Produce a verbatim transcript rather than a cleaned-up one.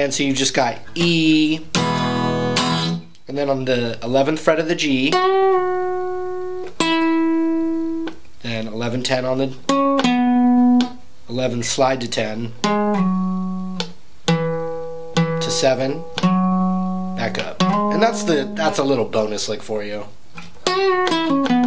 And so you just got E, and then on the eleventh fret of the G, then eleven ten on the eleven slide to ten, to seven, back up. And that's the that's a little bonus lick for you.